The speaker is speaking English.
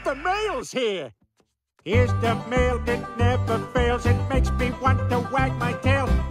The mail's here! Here's the mail, it never fails. It makes me want to wag my tail.